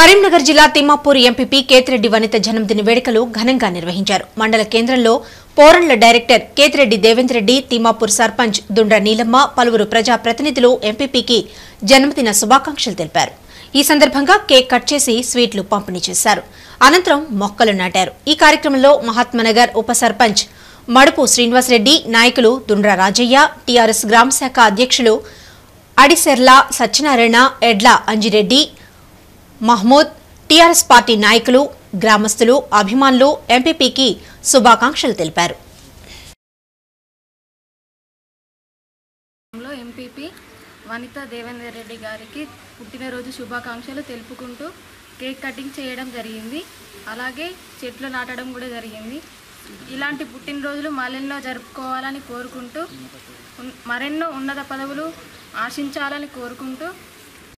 కరీంనగర్ జిల్లా తిమ్మాపూర్ ఎంపీపీ కేతిరెడ్డి వనిత జన్మదిన వేడుకలు ఘనంగా నిర్వహించారు. మండల కేంద్రంలో పోరండ్ల డైరెక్టర్ కేతిరెడ్డి దేవేందర్ రెడ్డి, తిమ్మాపూర్ సర్పంచ్ దుండ్ర నీలమ్మ, పలువురు ప్రజాప్రతినిధులు ఎంపీపీకి జన్మదిన శుభాకాంక్షలు తెలిపారు. ఈ సందర్భంగా కేక్ కట్ చేసి స్వీట్లు పంపిణీ చేశారు. అనంతరం మొక్కలు నాటారు. ఈ కార్యక్రమంలో మహాత్మానగర్ ఉప సర్పంచ్ మడుపు శ్రీనివాసరెడ్డి, నాయకులు దుండ్ర రాజయ్య, టీఆర్ఎస్ గ్రామశాఖ అధ్యక్షులు అడిసెర్ల సత్యనారాయణ, ఎడ్ల అంజిరెడ్డి, మహమూద్, టీఆర్ఎస్ పార్టీ నాయకులు, గ్రామస్తులు, అభిమానులు ఎంపీపీకి శుభాకాంక్షలు తెలిపారు. ఎంపీపీ వనిత దేవేందర్ రెడ్డి గారికి పుట్టినరోజు శుభాకాంక్షలు తెలుపుకుంటూ కేక్ కటింగ్ చేయడం జరిగింది. అలాగే చెట్లు నాటడం కూడా జరిగింది. ఇలాంటి పుట్టినరోజులు మళ్ళెన్నో జరుపుకోవాలని కోరుకుంటూ మరెన్నో ఉన్నత పదవులు ఆశించాలని కోరుకుంటూ